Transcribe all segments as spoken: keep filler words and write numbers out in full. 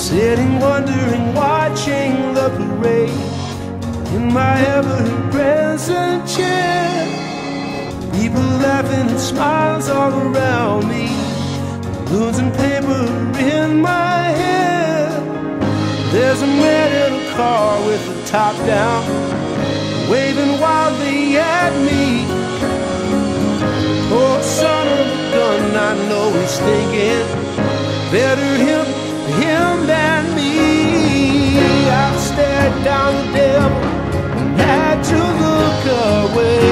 sitting wondering, watching the parade in my ever-present chair. People laughing and smiles all around me, balloons and paper in my hair. There's a man in a car with the top down, waving wildly at me. Oh, son of a gun, I know he's thinking, better him, him than me. I stared down the devil and had to look away.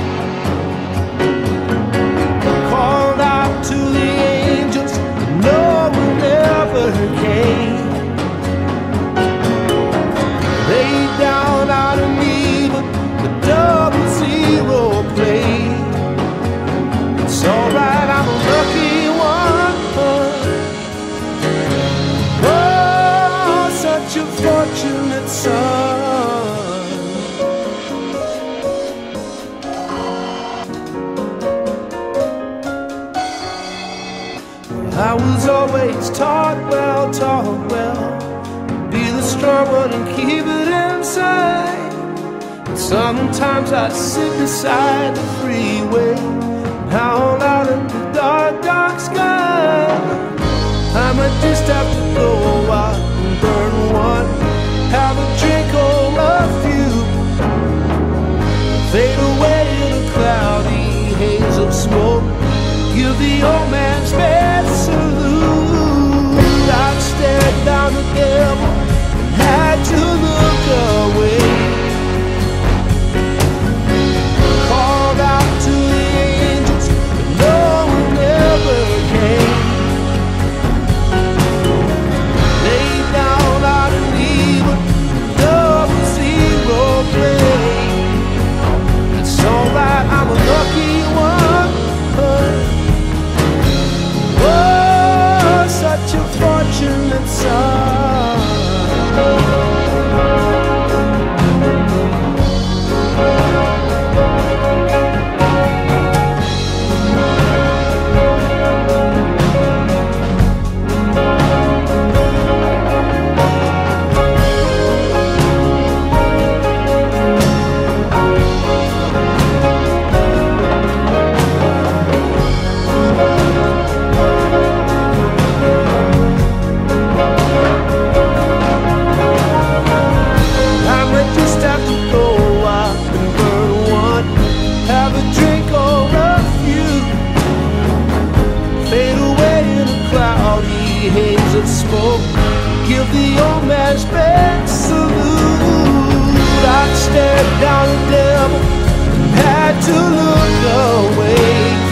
Called out to the angels, no one ever came. Laid down out of me, but the double zero played. It's alright, I'm a lucky one. Oh, such a fortunate son. I was always taught well, taught well, be the strong one and keep it inside. And sometimes I sit beside the freeway, howl out in the dark, dark sky. I might just have to go out and burn one, have a drink or a few, fade away in a cloudy haze of smoke, give the old man's best salute. I stared down the devil and had to look away. Called out to the angels, but no one ever came. Laid down out of me, but double zero play. It's alright, I'm a lucky one. Oh, such a fortunate son. Haze of smoke, give the old man's best salute. I stared down the devil and had to look away.